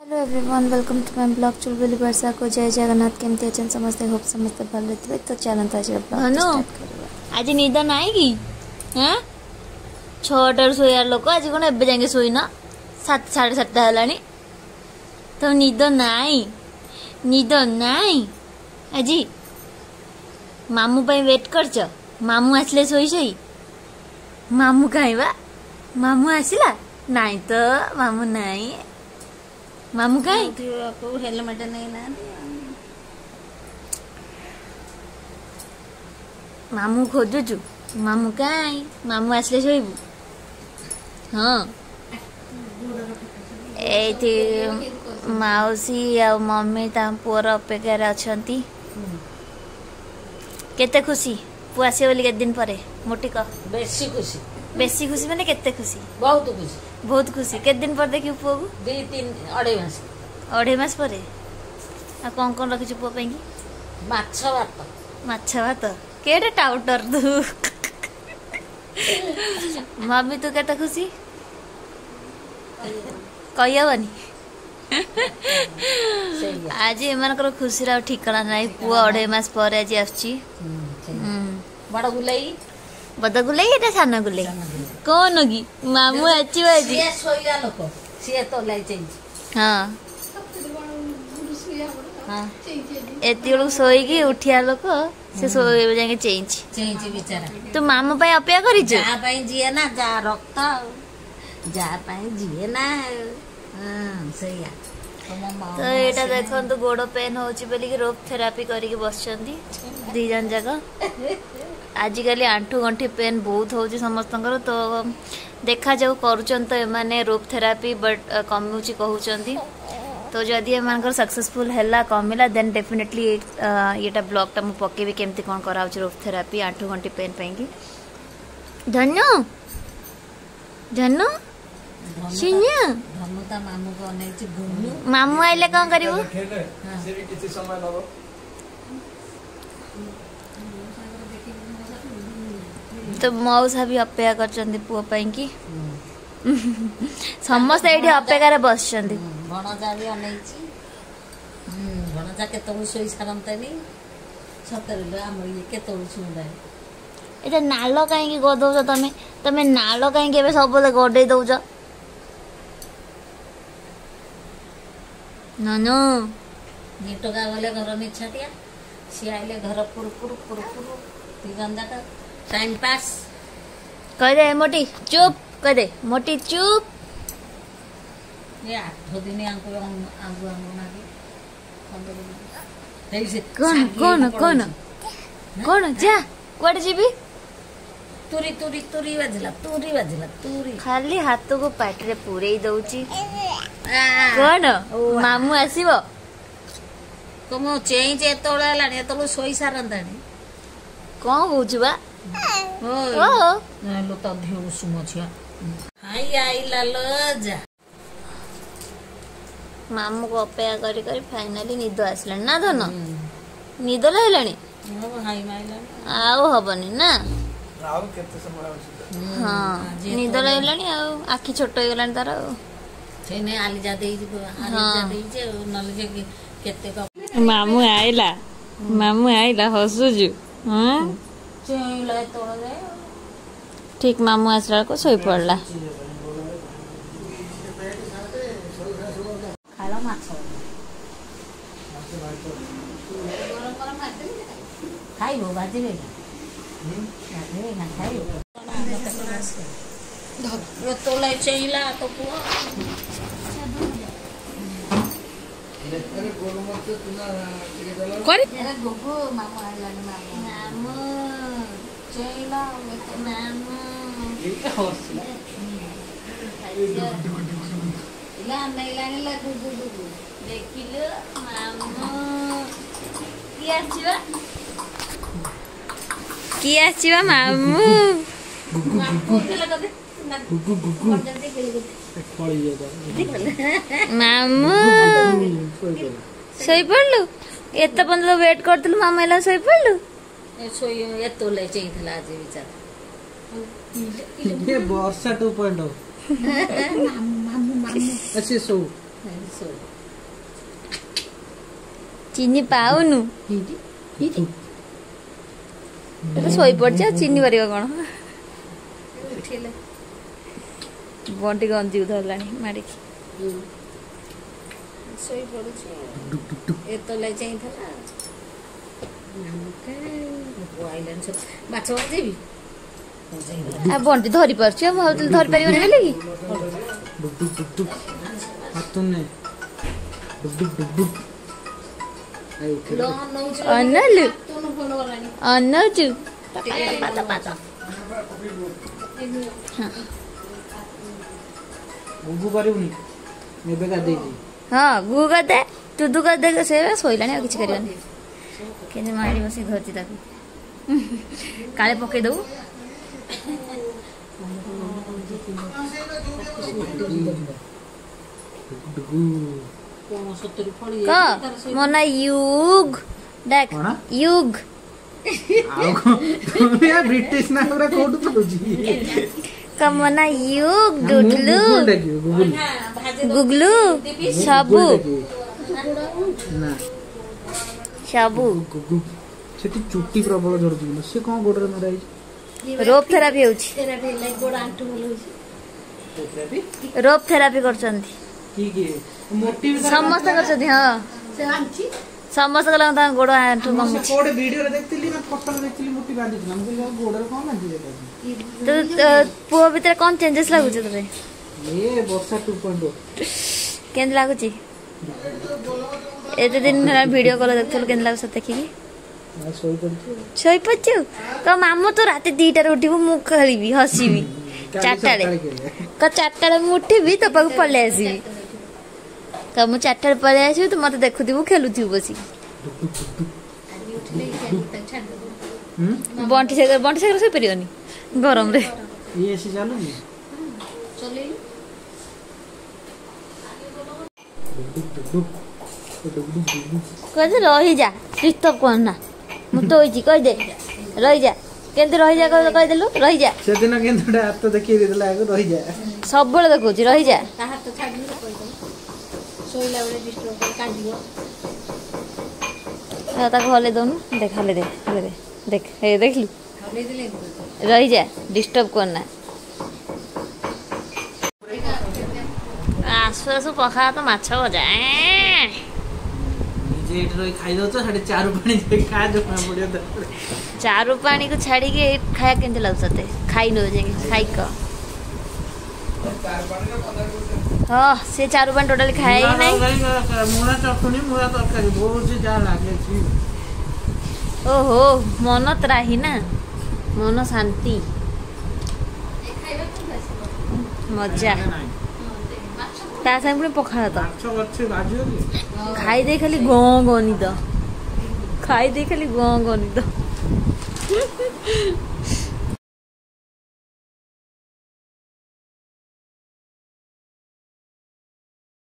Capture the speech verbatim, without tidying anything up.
Hello everyone, welcome to my blog Chulbuli Varsha को जय जगन्नाथ। केमती अच्छे समस्ते होप समस्ते भल थे तो चलता आज ब्लॉग आज निद नाई कि हाँ छटार शोयार लोक आज कौन एबे जाके शोना सात साढ़े सातटा है तो निद नाई निद नाई आज मामू पे वेट करछ मामू आसले शोई शोई मामू कहीं बा मामू आसला नाई तो मामू नाई मामू कहीं हेलमेट नहीं ना मामू खोजुचु मामू कहीं मामू आसले शोबू हाँ एठी माउसी आ मम्मी ता पुअर अपेक्षा अछंती केते खुशी पु आसे बोली के दिन परे मोटी का बेसी खुशी बेसी खुशी माने केते खुशी बहुत खुशी बहुत खुशी के दिन पर देखि पुओ को दो तीन अढ़ाई मास अढ़ाई मास परे आ कोन कोन रखिछु पुओ पई की माछ भात माछ भात केडे टाउटर तू मम्मी तू केते खुशी कहबनी आज एमनकर खुशी रा ठिकाना नाही पुओ अढ़ाई मास पर आज आछी बड़ गुलाई बद गुलाई एटा सान गुलाई कौन की मामू आची बाजी ये सोया लोक से तो लाई चेंज हां हां एती लोग सोई की उठिया लोक से सोई जाके चेंज चेंज बेचारा तो मामू पे अपेक्षा करी छ जा पई जिए ना जा रक्त जा पई जिए ना हां सहीया तो एटा देखन तो गोड़ पेन होची बोली कि रोप थेरापी करी के बसचंदी दी जन जगह आजिकल आंठू गंठी पेन बहुत होची समस्तंकर तो देखा जाऊ करूचन तो एमाने रोप थेरापी बट कमुची कहउचंदी तो जदि एमानकर सक्सेसफुल हैला कमिला देन डेफिनेटली एटा ब्लॉग टा मु पकेबी केमती कोन कराउछ रोप थेरापी आंठू गंठी पेन पेंगी धन्नो धन्नो सिन्या धन्नो ता मामू को नै छि गुन्नु मामू आइले कोन करिवो से भी किछि समय लगो तो मौसा भी अपेक्षा करचंदी पुओ पई की समस्त एठी अपेक्षा बस चंदी भणजा भी अनै छि हम भणजा केतौ सोई सारंतनी सतरे हमर ये केतौ सुंदर एटा नालो काई की गदौ छ तमे तमे नालो काई केबे सबले गडै दउ छ ननो नीटका गले घर में छटिया सी आइले घर पुर पुर पुर पुर तिगंदा का टाइम पास कह दे मोटी चुप कह दे मोटी चुप ये आठ दिन आंको आंको आंको ना के कौन कौन कौन कौन जा कोड जीबी तुरी तुरी तुरी बाजला तुरी बाजला तुरी खाली हाथ को पाट रे पुरेई दउची कौन मामू आसीबो कमो चेंज एतोला लानी एतोलो सोई सारंतानी कोन होउछबा ओ ओ लो त धियो सुमो छिया हाय आइला लो जा मामू को अपेक्षा करी करी फाइनली निद आसला ना धन निद लागलानी ओ हाय माइला आउ हबनी ना आउ केते समय होछि हां निद लागलानी आउ आखी छोट हो गलानी तार छेने आली जा देई आली जा देई जे नल जे केते का मामू आइला मामू आइला हसुजु हां चेला तोड़ दे ठीक मामू आसला को सोई पड़ला खाला माछ खाइबो बाजिबे बाजिबे ना खाइबो यो तोलाई चेला तो पुआ अरे गोलू मत तुना टिके दला करी अरे गोगो मामू आइलानी मामू मामू चेला मामू ये होछि इला नैलानी ला दुदु दुदु देखिलो मामू की आछिबा की आछिबा मामू मामू केला कदे गुगु गुगु जल्दी खेली पड़ी जाता मामू सोई पड़लु एते बंद वेट करतलु मामू एला सोई पड़लु ए सोई ए तोले चेइथला आज विचार ये वर्षा टू पॉइंट हो मामू मामू मामू अच्छे सो ଚିନି ପାଉନୁ ଶୋଇ ପଡିଛି ଆଉ ଚିନି କରିବ କଣ ବଣ୍ଟି ଗଞ୍ଜି ଧରିଲାଣି ମାଡ଼ିକି ଶୋଇ ପଡୁଛି ଏତ ଲାଗି ଚାହିଁଥିଲା ମାଛ ଭାଜିବି ଆଉ ବଣ୍ଟି ଧରି ପାରୁଛି ଆଉ ମୁଁ ଭାବୁଥିଲି ଧରି ପାରିବନି ବୋଲି କି ଅନଲୁ ଅନଉଛୁ ହଁ ଗୁ କରିଦେ ଟୁଦୁ କରିଦେ ସେ ଶୋଇଲାଣି ଆଉ କିଛି କରିବନି କେମିତି ମାଡ଼ି ବସିକି ଧରିଛି ତାକୁ କାଳେ ପକେଇ ଦବୁ କ ମୋ ନା ୟୁଗ ଡାକ ୟୁଗ ବ୍ରିଟିଶ ନା ପୁରା କୋଉଠୁ ପାଉଛି ମୋ ନା ୟୁଗ ଡୁଡଲୁ ଗୁଗଲୁ ସବୁ ସବୁ ସେଠି ଚୁଟି ପ୍ରବଳ ଝଡୁଛି ସେ କଣ ଗୋଡରେ ମରା ହେଇଛି ରୋପ ଥେରାପି ହେଉଛି ରୋପ ଥେରାପି କରୁଛନ୍ତି ସମସ୍ତେ କରୁଛନ୍ତି ହଁ ସମସ୍ତେ କଲେ ତାଙ୍କ ଗୋଡ ଆଣ୍ଠୁ କମୁଛି ପୁଅ ଭିତରେ କଣ ଚେଞ୍ଜେସ୍ ଲାଗୁଛି ତତେ କେମିତି ଲାଗୁଛି ଏତେ ଦିନ ହେଲା ଭିଡିଓ କଲ୍ ଦେଖୁଥିଲୁ କେମିତି ଲାଗୁଛି ଦେଖିକି ଶୋଇପଡିଛୁ କ ମାମୁ ତୁ ରାତି ଦିଟାରେ ଉଠିବୁ ମୁଁ ଖେଳିବି ହସିବି ଚାରିଟାରେ କ ଚାରିଟାରେ ମୁଁ ଉଠିବି ତୋ ପାଖକୁ ପଳେଇ ଆସିବି କ ମୁଁ ଚାରିଟାରେ ପଳେଇ ଆସିବି ତୁ ମତେ ଦେଖୁଥିବୁ ଖେଳୁଥିବୁ ବସିକି ବଣ୍ଟି ସାଗର ବଣ୍ଟି ସାଗର ଶୋଇପାରିବନି ଗରମରେ କହିଦେ ରହିଯା ଡିଷ୍ଟର୍ବ କରନା ମୁଁ ଦଉଛି କହିଦେ ରହିଯା କେମିତି ରହିଯା କହିଦେଲୁ ରହିଯା ସେଦିନ କେମିତି ହାତ ଦେଖେଇ ଦେଇଥିଲା ଆଗ ରହିଯା ସବୁବେଳେ ଦେଖଉଛି ରହିଯା ତାକୁ ହଲେଇ ଦଉନୁ ଦେଖ ହଲେଇ ଦେ ହଲେଇ ଦେ ଦେଖ ଏ ଦେଖିଲୁ ରହିଯା ଡିଷ୍ଟର୍ବ କରନା ଆସୁ ଆସୁ ପଖାଳ ତ ମାଛ ଭଜା ଚାରୁ ପାଣି କୁ ଛାଡିକି ଖାଇବା କେମିତି ଲାଗୁଛି ତତେ ଖାଇ ନଉ ଯାଇକି ଖାଇକ ହଁ ସେ ଚାରୁ ପାଣି ଟୋଟାଲି ଖାଇ ନାହିଁ ଓହୋ ମନ ତ୍ରାହି ନା ମନ ଶାନ୍ତି ମଜା ତା ସାଙ୍ଗେ ପୁଣି ପଖାଳ ତ ଖାଇଦେଇ ଖାଲି ଗଁ ଗନି ତ ଖାଇଦେଇ ଖାଲି ଗଁ ଗନି ତ